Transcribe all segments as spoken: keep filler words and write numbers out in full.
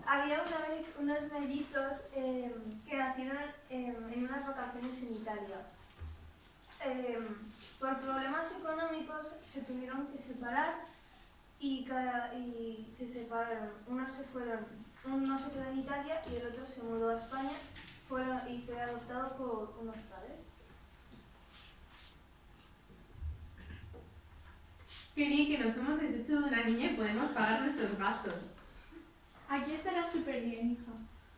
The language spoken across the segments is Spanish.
había una vez unos mellizos eh, que nacieron eh, en unas vacaciones en Italia. Eh, por problemas económicos se tuvieron que separar y, cada, y se separaron. Unos se fueron, uno se quedó en Italia y el otro se mudó a España fueron, y fue adoptado por unos padres. Qué bien que nos hemos deshecho de una niña y podemos pagar nuestros gastos. Aquí estarás súper bien, hija.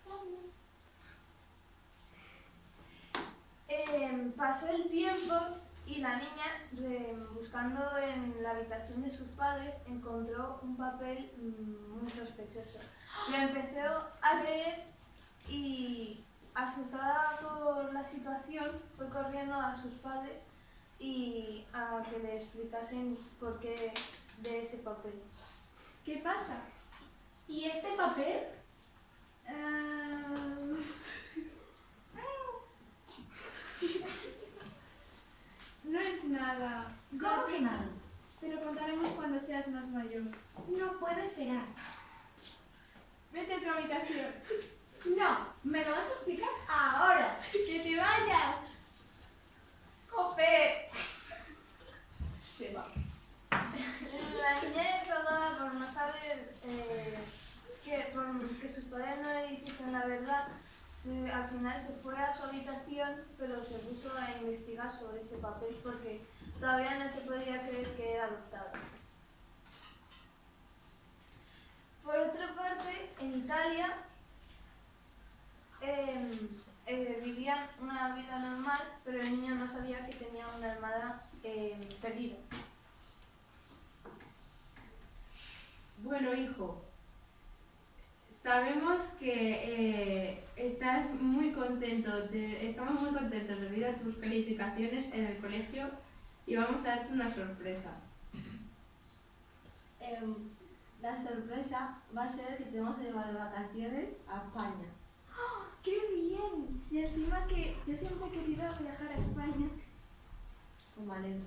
Eh, pasó el tiempo y la niña, eh, buscando en la habitación de sus padres, encontró un papel mmm, muy sospechoso. Lo empezó a leer y, asustada por la situación, fue corriendo a sus padres y a que le explicasen por qué de ese papel. ¿Qué pasa? ¿Y este papel? Um... No es nada. ¿Cómo que nada? Te lo contaremos cuando seas más mayor. No puedo esperar. Vete a tu habitación. No, me lo vas a explicar ahora. ¡Que te vayas! ¡Jope! Se va. La niña, defraudada por no saber eh, que, por que sus padres no le dijesen la verdad, se, al final se fue a su habitación, pero se puso a investigar sobre ese papel porque todavía no se podía creer que era adoptado. Por otra parte, en Italia eh, eh, vivían una vida normal, pero el niño no sabía que tenía una hermana eh, perdida. Bueno, hijo, sabemos que eh, estás muy contento, de, estamos muy contentos debido a tus calificaciones en el colegio y vamos a darte una sorpresa. Eh, la sorpresa va a ser que te vamos a llevar de vacaciones a España. ¡Oh, ¡qué bien! Y encima que yo siempre he querido viajar a España. Con Valero.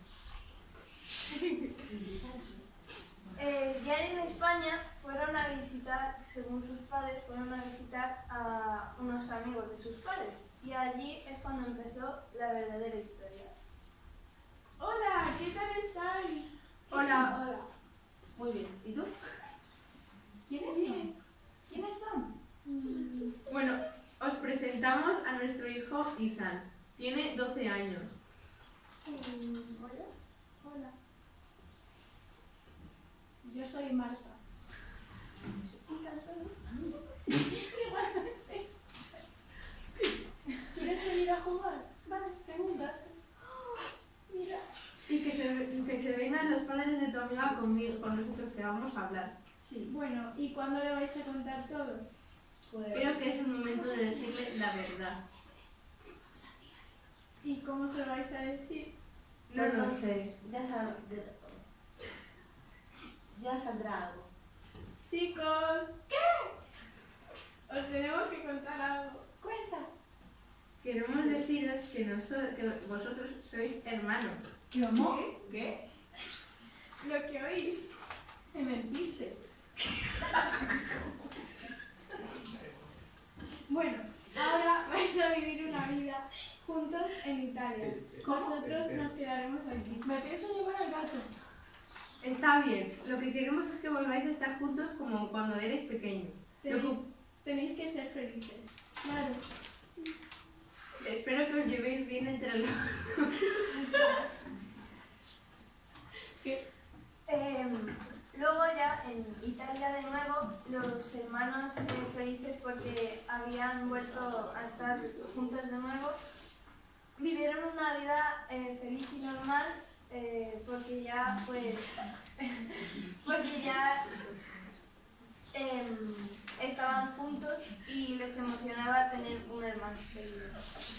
Eh, ya en España fueron a visitar, según sus padres, fueron a visitar a unos amigos de sus padres. Y allí es cuando empezó la verdadera historia. Hola, ¿qué tal estáis? Hola. Hola. Muy bien. ¿Y tú? ¿Quiénes Bien. son? ¿Quiénes son? Mm, Bueno, os presentamos a nuestro hijo Ethan. Tiene doce años. mm, ¿Hola? Hola. Yo soy Marta. ¿Quieres venir a jugar? Vale, tengo un gato. Mira. Y que se, que se vengan los padres de tu amiga conmigo, con nosotros, que vamos a hablar. Sí. Bueno, ¿y cuándo le vais a contar todo? Pues... Creo que es el momento de decirle la verdad. ¿Y cómo se lo vais a decir? No Pues lo no sé. sé. Ya, sal... ya saldrá algo. Chicos, ¿qué? Os tenemos que contar algo. Cuenta. Queremos deciros que, noso- que vosotros sois hermanos. ¿Cómo? ¿Qué? Lo que oís. Me mentiste. Bueno, ahora vais a vivir una vida juntos en Italia. Nosotros nos quedaremos aquí. Me pienso llevar al gato. Está bien, lo que queremos es que volváis a estar juntos como cuando erais pequeños. Lo Tenéis, que- tenéis que ser felices. Claro. espero que os llevéis bien entre los Eh, luego ya en Italia de nuevo, los hermanos eh, felices porque habían vuelto a estar juntos de nuevo, vivieron una vida eh, feliz y normal eh, porque ya pues porque ya eh, estaban juntos y les emocionaba tener un hermano feliz.